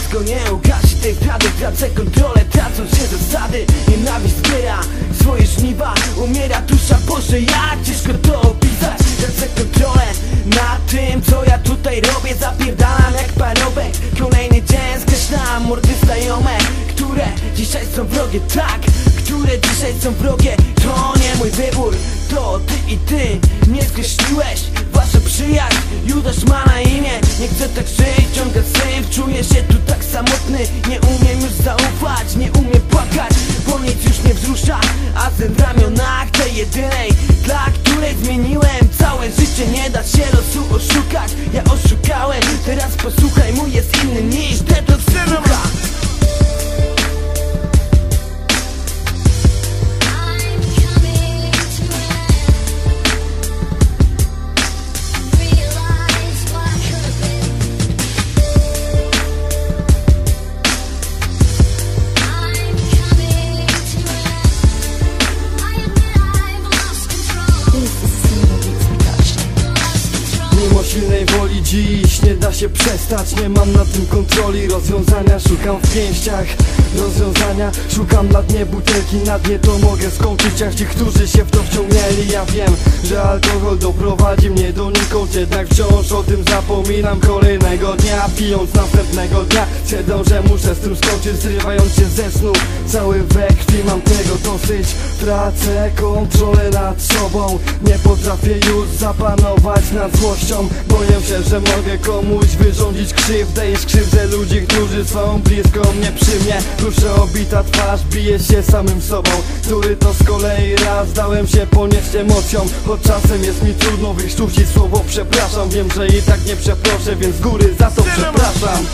Wszystko nie ugasi tej prawdy, tracę kontrolę, tracą się zasady. Nienawiść zbiera swoje żniwa, umiera dusza, Boże, jak ciężko to opisać. Tracę kontrolę nad tym, co ja tutaj robię. Zapierdalam jak parobek, kolejny dzień skreślam mordy znajome, które dzisiaj są wrogie, tak, które dzisiaj są wrogie. To nie mój wybór, to ty i ty mnie skreśliłeś. Wasza przyjaźń, Judasz ma na imię. Nie chcę tak żyć, ciągle syf, czuję się tu tak samotny. Nie umiem już zaufać, nie umiem płakać, bo nic już nie wzrusza. A sen w ramionach tej jedynej, dla której zmieniłem całe życie. Nie da się losu oszukać, ja oszukałem. Teraz posłuchaj, mój jest inny niż te to Cinema. Silnej woli dziś nie da się przestać. Nie mam na tym kontroli, rozwiązania szukam w pięściach. Rozwiązania szukam na dnie butelki, na dnie to mogę skończyć jak ci, którzy się w to wciągnęli. Ja wiem, że alkohol doprowadzi mnie donikąd, jednak wciąż o tym zapominam. Kolejnego dnia, pijąc następnego dnia, siedzę, że muszę z tym skończyć, zrywając się ze snu. Cały we krwi, mam tego dosyć. Tracę kontrolę nad sobą, nie potrafię już zapanować nad złością. Boję się, że mogę komuś wyrządzić krzywdę i skrzywdzę ludzi, którzy są blisko mnie, przy mnie. Duszę obita twarz, bije się samym sobą, który to z kolei raz dałem się ponieść emocjom. Choć czasem jest mi trudno wykrztusić słowo przepraszam. Wiem, że i tak nie przeproszę, więc z góry za to przepraszam.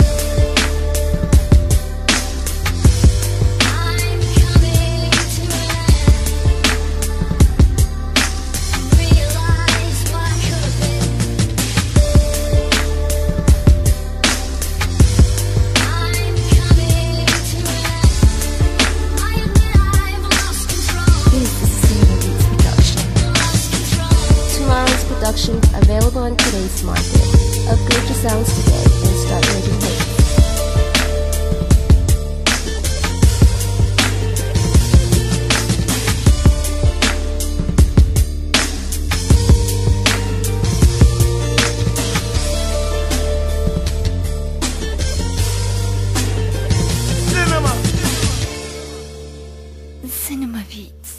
Production available in today's market. Upgrade your sounds today and start making hits. Cinema Beats.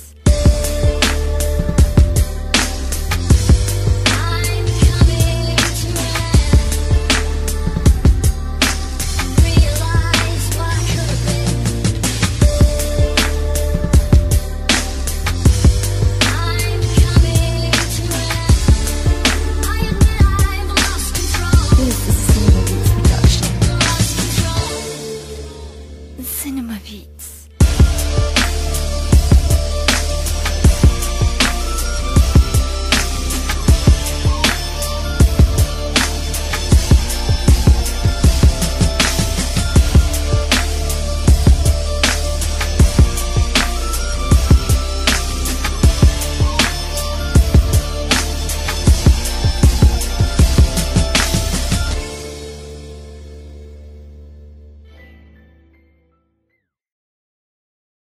Cinema Beats.